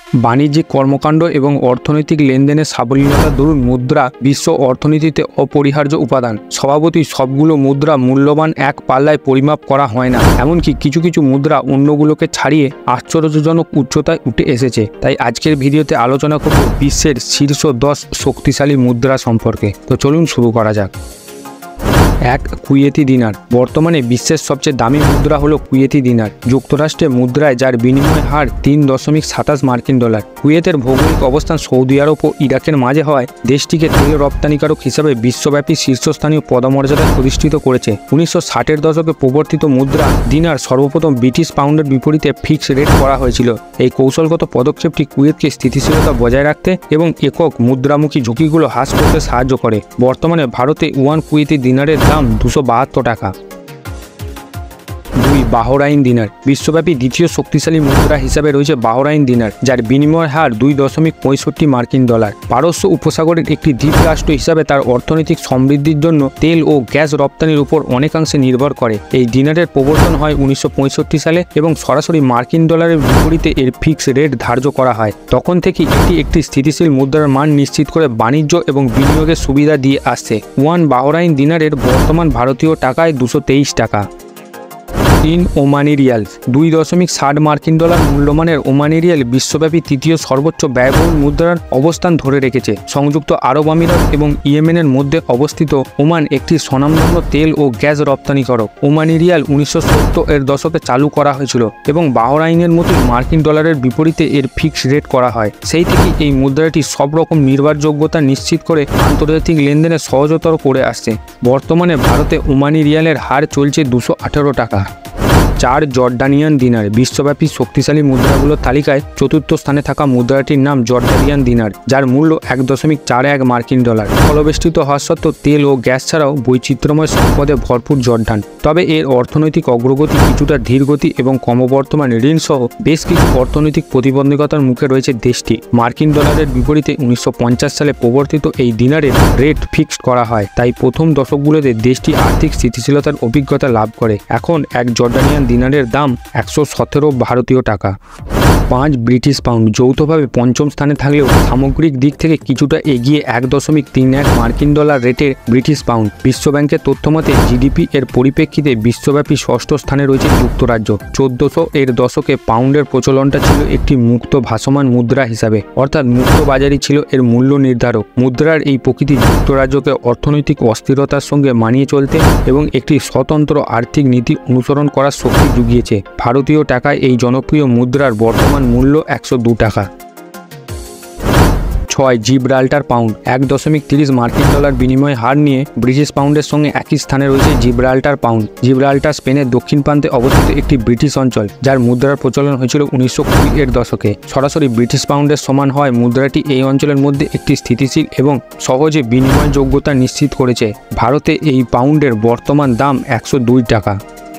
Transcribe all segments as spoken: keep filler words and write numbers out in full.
বাণিজ্যিক কর্মকাণ্ড এবং অর্থনৈতিক লেনদেনের সাবলীলতার দরুন মুদ্রা বিশ্ব অর্থনীতিতে অপরিহার্য উপাদান। স্বভাবতই সবগুলো মুদ্রা মূল্যবান এক পাল্লায় পরিমাপ করা হয় না, এমনকি কিছু কিছু মুদ্রা অন্যগুলোকে ছাড়িয়ে আশ্চর্যজনক উচ্চতায় উঠে এসেছে। তাই আজকের ভিডিওতে আলোচনা করব বিশ্বের শীর্ষ দশ শক্তিশালী মুদ্রা সম্পর্কে। তো চলুন শুরু করা যাক। এক, কুয়েতি দিনার। বর্তমানে বিশ্বের সবচেয়ে দামি মুদ্রা হলো কুয়েতি দিনার। যুক্তরাষ্ট্রের মুদ্রায় যার বিনিময় হার তিন দশমিক সাতাশ মার্কিন ডলার। কুয়েতের ভৌগোলিক অবস্থান সৌদি আরব ও ইরাকের মাঝে হওয়ায় দেশটিকে তেল রপ্তানিকারক হিসাবে বিশ্বব্যাপী শীর্ষস্থানীয় পদমর্যাদা প্রতিষ্ঠিত করেছে। উনিশশো ষাটের দশকে প্রবর্তিত মুদ্রা দিনার সর্বপ্রথম ব্রিটিশ পাউন্ডের বিপরীতে ফিক্সড রেট করা হয়েছিল। এই কৌশলগত পদক্ষেপটি কুয়েতকে স্থিতিশীলতা বজায় রাখতে এবং একক মুদ্রামুখী ঝুঁকিগুলো হ্রাস করতে সাহায্য করে। বর্তমানে ভারতে ওয়ান কুয়েতি দিনারের দাম দুশো বাহাত্তর টাকা। দুই, বাহরাইন দিনার। বিশ্বব্যাপী দ্বিতীয় শক্তিশালী মুদ্রা হিসাবে রয়েছে বাহরাইন দিনার, যার বিনিময় হার দুই দশমিক পঁয়ষট্টি মার্কিন ডলার। পারস্য উপসাগরের একটি দ্বীপ রাষ্ট্র হিসাবে তার অর্থনৈতিক সমৃদ্ধির জন্য তেল ও গ্যাস রপ্তানির উপর অনেকাংশে নির্ভর করে। এই দিনারের প্রবর্তন হয় উনিশশো পঁয়ষট্টি সালে এবং সরাসরি মার্কিন ডলারের বিপরীতে এর ফিক্সড রেট ধার্য করা হয়। তখন থেকে এটি একটি স্থিতিশীল মুদ্রার মান নিশ্চিত করে বাণিজ্য এবং বিনিয়োগের সুবিধা দিয়ে আসছে। ওয়ান বাহরাইন দিনারের বর্তমান ভারতীয় টাকায় দুশো তেইশ টাকা। তিন, ওমানি রিয়াল। দুই দশমিক ষাট মার্কিন ডলার মূল্যমানের ওমানি রিয়াল বিশ্বব্যাপী তৃতীয় সর্বোচ্চ ব্যয়বহুল মুদ্রার অবস্থান ধরে রেখেছে। সংযুক্ত আরব আমিরাত এবং ইয়েমেনের মধ্যে অবস্থিত ওমান একটি স্বনামধন্য তেল ও গ্যাস রপ্তানিকারক। ওমানি রিয়াল উনিশশো সত্তর এর দশকে চালু করা হয়েছিল এবং বাহরাইনের মতোই মার্কিন ডলারের বিপরীতে এর ফিক্সড রেট করা হয়। সেই থেকেই এই মুদ্রাটি সব রকম নির্ভরযোগ্যতা নিশ্চিত করে আন্তর্জাতিক লেনদেনে সহজতর করে আসছে। বর্তমানে ভারতে ওমানি রিয়ালের হার চলছে দুশো আঠারো টাকা। চার, জর্ডানিয়ান দিনার। বিশ্বব্যাপী শক্তিশালী মুদ্রাগুলোর তালিকায় চতুর্থ স্থানে থাকা মুদ্রাটির নাম জর্ডানিয়ান দিনার, যার মূল্য এক দশমিক চার এক মার্কিন ডলার। ফলবেষ্টিত হওয়া সত্ত্বেও তেল ও গ্যাস ছাড়াও বৈচিত্র্যময় সম্পদে ভরপুর জর্ডান। তবে এর অর্থনৈতিক অগ্রগতি কিছুটা ধীরগতি এবং ক্রমবর্ধমান ঋণ সহ বেশ কিছু অর্থনৈতিক প্রতিবন্ধকতার মুখে রয়েছে দেশটি। মার্কিন ডলারের বিপরীতে উনিশশো পঞ্চাশ সালে প্রবর্তিত এই দিনারের রেট ফিক্সড করা হয়, তাই প্রথম দশকগুলোতে দেশটি আর্থিক স্থিতিশীলতার অভিজ্ঞতা লাভ করে। এখন এক জর্ডানিয়ান দিনারের দাম একশো সতেরো ভারতীয় টাকা। পাঁচ, ব্রিটিশ পাউন্ড। যৌথভাবে পঞ্চম স্থানে থাকলেও সামগ্রিক দিক থেকে কিছুটা এগিয়ে এক দশমিক তিন এক মার্কিন ডলার রেটের ব্রিটিশ পাউন্ড। বিশ্বব্যাংকের তথ্যমতে জিডিপি এর পরিপ্রেক্ষিতে বিশ্বব্যাপী ষষ্ঠ স্থানে রয়েছে যুক্তরাজ্য। চোদ্দশো এর দশকে পাউন্ডের প্রচলনটা ছিল একটি মুক্ত ভাসমান মুদ্রা হিসাবে, অর্থাৎ মুক্ত বাজারই ছিল এর মূল্য নির্ধারক। মুদ্রার এই প্রকৃতি যুক্তরাজ্যকে অর্থনৈতিক অস্থিরতার সঙ্গে মানিয়ে চলতে এবং একটি স্বতন্ত্র আর্থিক নীতি অনুসরণ করার শক্তি জুগিয়েছে। ভারতীয় টাকায় এই জনপ্রিয় মুদ্রার বর্তমান মূল্য একশো দু টাকা। ছয়, জিব্রাল্টার পাউন্ড। এক দশমিক তিরিশ মার্কিন ডলার বিনিময় হার নিয়ে ব্রিটিশ পাউন্ডের সঙ্গে একই স্থানে রয়েছে জিব্রাল্টার পাউন্ড। জিব্রাল্টার স্পেনের দক্ষিণ প্রান্তে অবস্থিত একটি ব্রিটিশ অঞ্চল, যার মুদ্রার প্রচলন হয়েছিল উনিশশো কুড়ি এর দশকে। সরাসরি ব্রিটিশ পাউন্ডের সমান হওয়ায় মুদ্রাটি এই অঞ্চলের মধ্যে একটি স্থিতিশীল এবং সহজে বিনিময়যোগ্যতা নিশ্চিত করেছে। ভারতে এই পাউন্ডের বর্তমান দাম একশো দুই টাকা।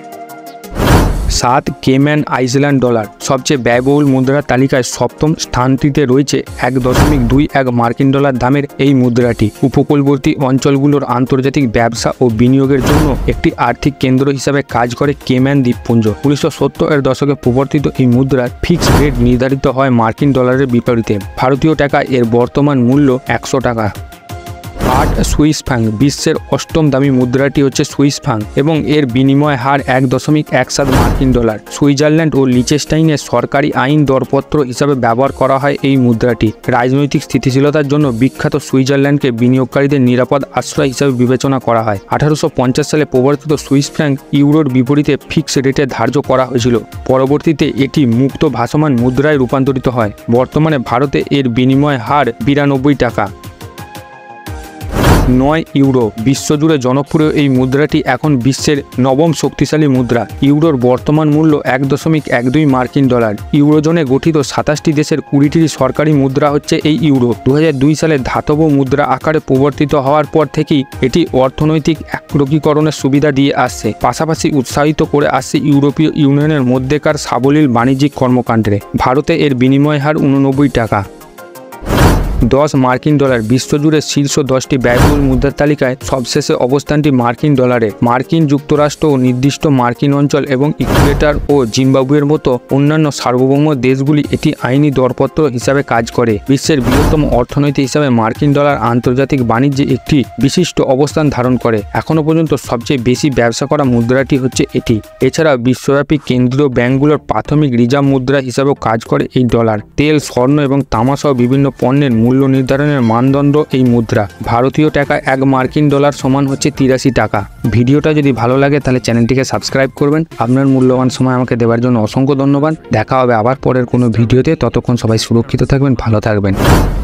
সাত, কেম্যান আইল্যান্ড ডলার। সবচেয়ে ব্যয়বহুল মুদ্রার তালিকায় সপ্তম স্থানটিতে রয়েছে এক দশমিক দুই এক মার্কিন ডলার দামের এই মুদ্রাটি। উপকূলবর্তী অঞ্চলগুলোর আন্তর্জাতিক ব্যবসা ও বিনিয়োগের জন্য একটি আর্থিক কেন্দ্র হিসাবে কাজ করে কেম্যান দ্বীপপুঞ্জ। উনিশশো সত্তর এর দশকে প্রবর্তিত এই মুদ্রার ফিক্সড রেট নির্ধারিত হয় মার্কিন ডলারের বিপরীতে। ভারতীয় টাকা এর বর্তমান মূল্য একশো টাকা। আট, সুইস ফ্রাঙ্ক। বিশ্বের অষ্টম দামি মুদ্রাটি হচ্ছে সুইস ফ্রাঙ্ক এবং এর বিনিময় হার এক দশমিক এক সাত মার্কিন ডলার। সুইজারল্যান্ড ও লিচেস্টাইনের সরকারি আইন দরপত্র হিসাবে ব্যবহার করা হয় এই মুদ্রাটি। রাজনৈতিক স্থিতিশীলতার জন্য বিখ্যাত সুইজারল্যান্ডকে বিনিয়োগকারীদের নিরাপদ আশ্রয় হিসাবে বিবেচনা করা হয়। আঠারোশো পঞ্চাশ সালে প্রবর্তিত সুইস ফ্রাঙ্ক ইউরোর বিপরীতে ফিক্সড রেটে ধার্য করা হয়েছিল। পরবর্তীতে এটি মুক্ত ভাসমান মুদ্রায় রূপান্তরিত হয়। বর্তমানে ভারতে এর বিনিময় হার বিরানব্বই টাকা। নয়, ইউরো। বিশ্বজুড়ে জনপ্রিয় এই মুদ্রাটি এখন বিশ্বের নবম শক্তিশালী মুদ্রা। ইউরোর বর্তমান মূল্য এক দশমিক এক দুই মার্কিন ডলার। ইউরোজোনে গঠিত সাতাশটি দেশের কুড়িটি সরকারি মুদ্রা হচ্ছে এই ইউরো। দু হাজার দুই সালে ধাতব মুদ্রা আকারে প্রবর্তিত হওয়ার পর থেকেই এটি অর্থনৈতিক একরকীকরণের সুবিধা দিয়ে আসছে, পাশাপাশি উৎসাহিত করে আসছে ইউরোপীয় ইউনিয়নের মধ্যেকার সাবলীল বাণিজ্যিক কর্মকাণ্ডে। ভারতে এর বিনিময় হার উননব্বই টাকা। দশ মার্কিন ডলার। বিশ্বজুড়ে শীর্ষ দশটি ব্যয়বহুল মুদ্রার তালিকায় সবশেষে অবস্থানটি মার্কিন ডলারে। মার্কিন যুক্তরাষ্ট্র ও নির্দিষ্ট মার্কিন অঞ্চল এবং ইকুয়েডর ও জিম্বাবুয়ের মতো অন্যান্য সার্বভৌম দেশগুলি এটি আইনি দরপত্র হিসাবে কাজ করে। বিশ্বের বৃহত্তম অর্থনীতি হিসাবে মার্কিন ডলার আন্তর্জাতিক বাণিজ্যে একটি বিশিষ্ট অবস্থান ধারণ করে। এখনও পর্যন্ত সবচেয়ে বেশি ব্যবসা করা মুদ্রাটি হচ্ছে এটি। এছাড়া বিশ্বব্যাপী কেন্দ্রীয় ব্যাংকগুলোর প্রাথমিক রিজার্ভ মুদ্রা হিসাবেও কাজ করে এই ডলার। তেল, স্বর্ণ এবং তামাসহ বিভিন্ন পণ্যের মূল্য নির্ধারণের মানদণ্ড এই মুদ্রা। ভারতীয় টাকা এক মার্কিন ডলার সমান হচ্ছে তিরাশি টাকা। ভিডিওটা যদি ভালো লাগে তাহলে চ্যানেলটিকে সাবস্ক্রাইব করবেন। আপনার মূল্যবান সময় আমাকে দেওয়ার জন্য অসংখ্য ধন্যবাদ। দেখা হবে আবার পরের কোনো ভিডিওতে। ততক্ষণ সবাই সুরক্ষিত থাকবেন, ভালো থাকবেন।